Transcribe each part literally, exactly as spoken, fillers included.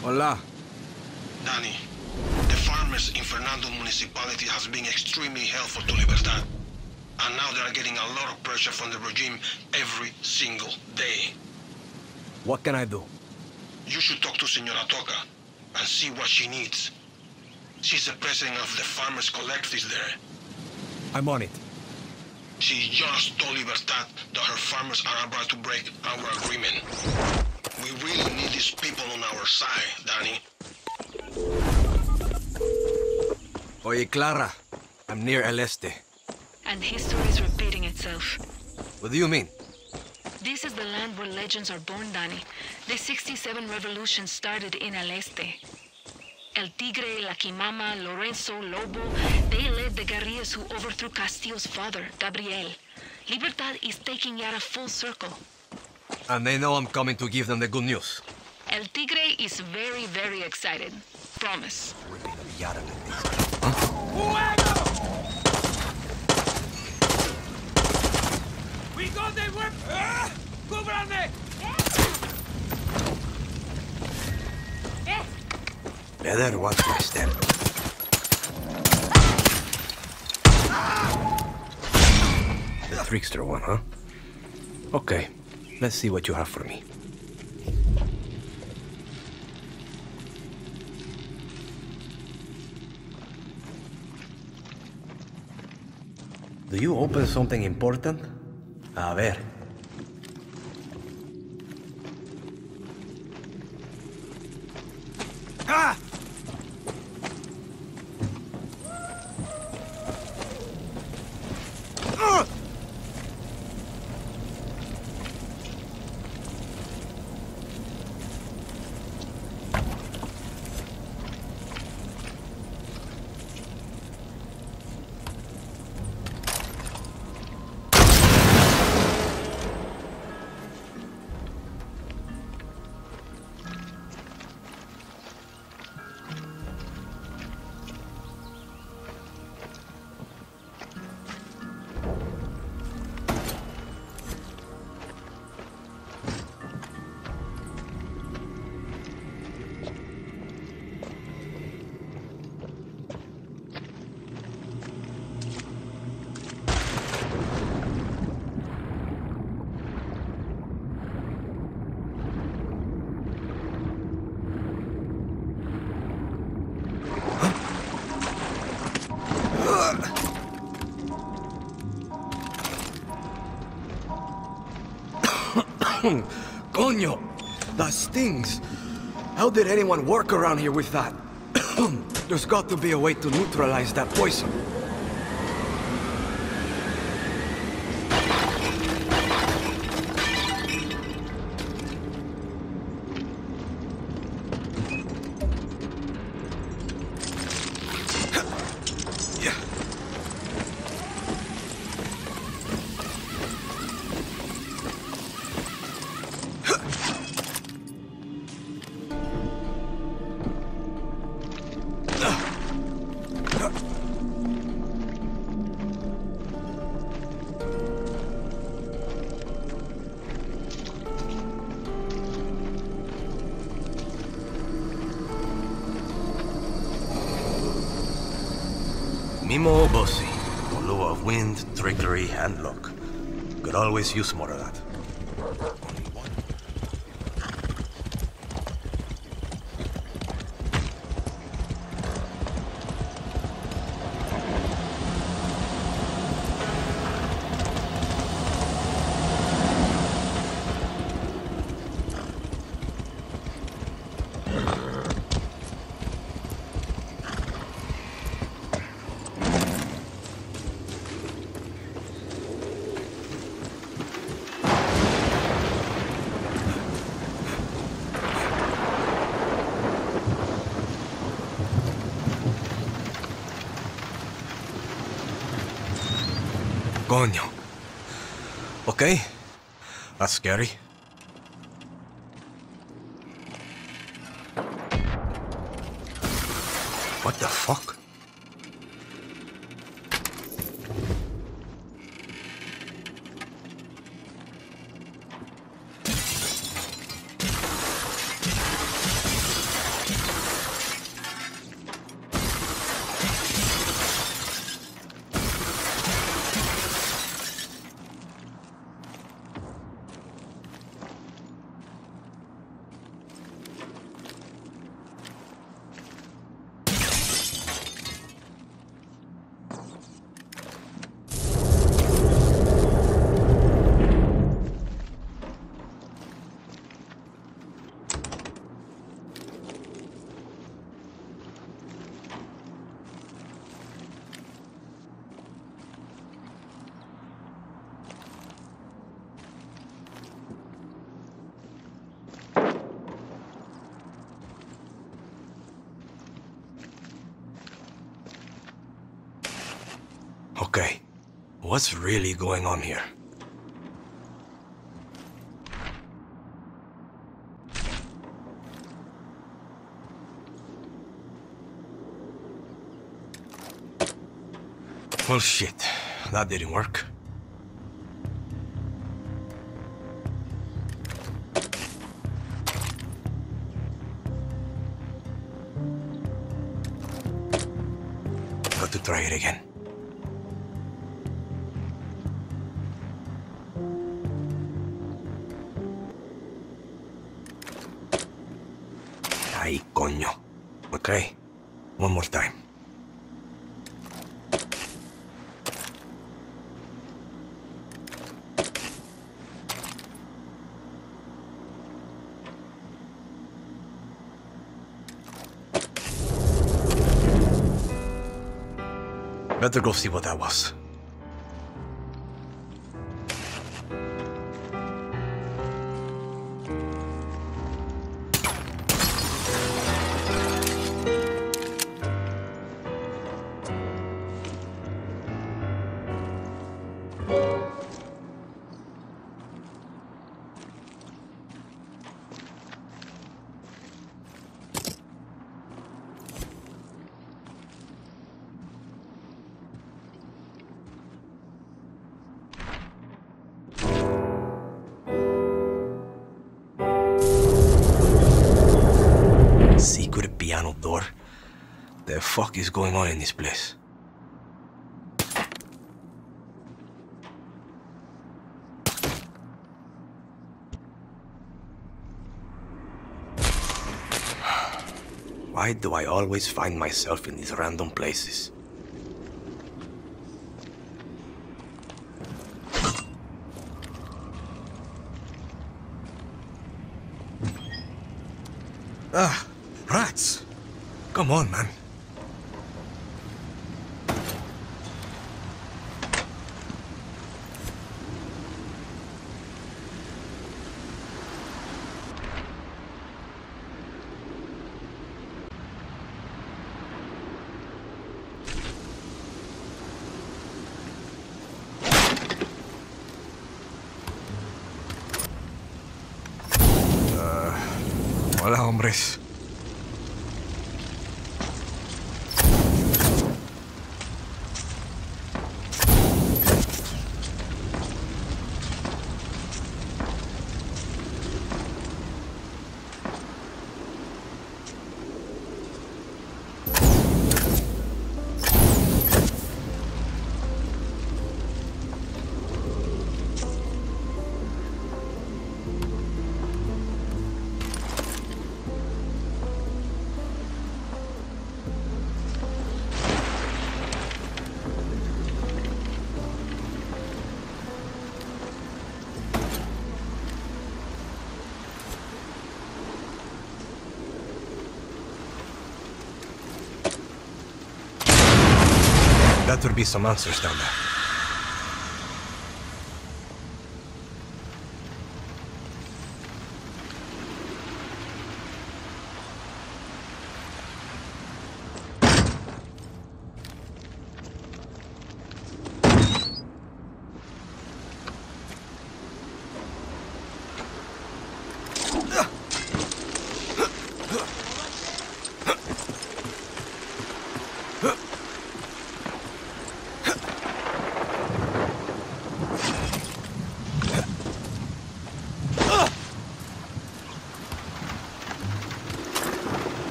Hola. Danny, the farmers in Fernando municipality has been extremely helpful to Libertad. And now they are getting a lot of pressure from the regime every single day. What can I do? You should talk to Senora Toca and see what she needs. She's the president of the farmers collectives there. I'm on it. She just told Libertad that her farmers are about to break our agreement. We really need these people on our side, Danny. Oye, Clara. I'm near El Este. And history is repeating itself. What do you mean? This is the land where legends are born, Danny. The sixty-seven revolution started in El Este. El Tigre, La Quimama, Lorenzo, Lobo, they led the guerrillas who overthrew Castillo's father, Gabriel. Libertad is taking Yara full circle. And they know I'm coming to give them the good news. El Tigre is very, very excited. Promise. Ripping the Yara like this. Huh? We got the whip! Ah! ¡Cúbranme! Better watch my step. The trickster one, huh? Okay, let's see what you have for me. Do you open something important? A ver. Ah! Uh! Coño! That stings! How did anyone work around here with that? There's got to be a way to neutralize that poison. Mimo Bossi. Lure of wind, trickery, and luck. Could always use more of that. Coño. Okay. That's scary. What the fuck? Okay, what's really going on here? Well, shit. That didn't work. Got to try it again. Ay, coño. Okay, one more time. Better go see what that was. Secret piano door? The fuck is going on in this place? Why do I always find myself in these random places? Ah, rats! Come on, man. Uh, hola, hombres. That would be some answers down there.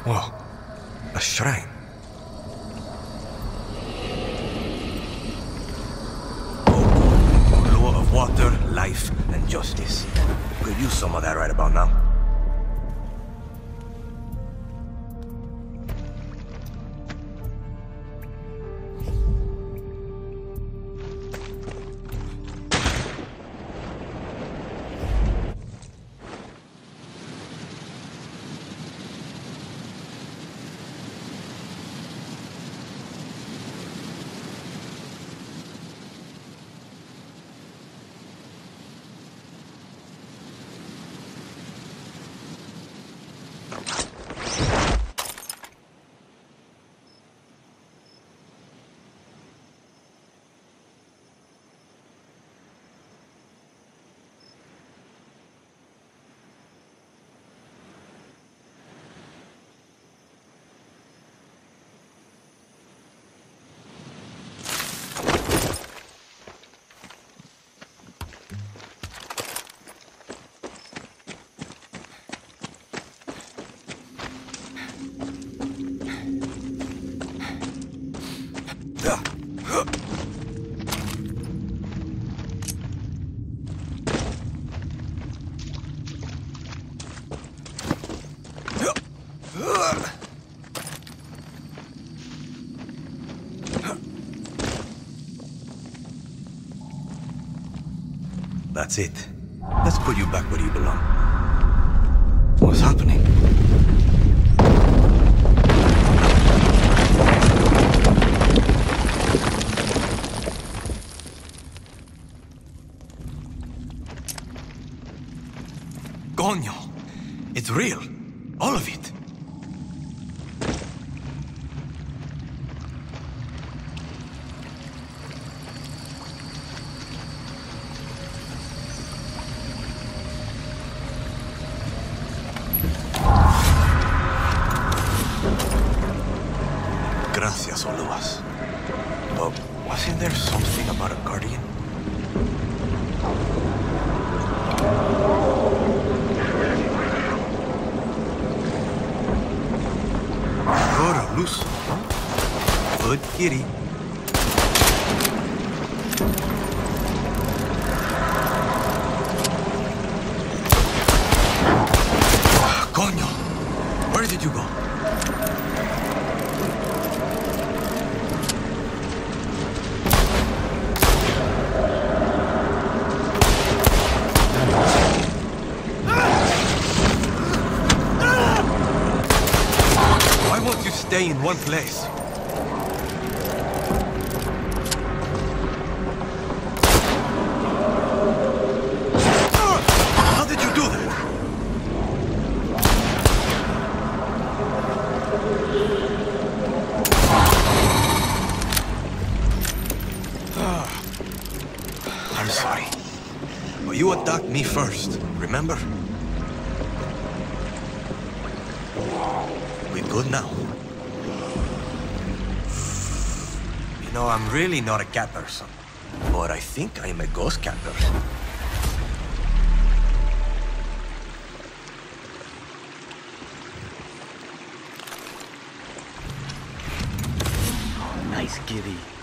Whoa. A shrine. Oh, law of water, life, and justice. Could use some of that right about now. That's it. Let's put you back where you belong. What's happening? Coño! It's real. All of it. Gracias, Oluas. But wasn't there something about a guardian? Good, loose, huh? Good kitty. Coño! Where did you go? Stay in one place. How did you do that? I'm sorry. But you attacked me first, remember? We good now. No, I'm really not a cat person. But I think I'm a ghost cat person. Nice kitty.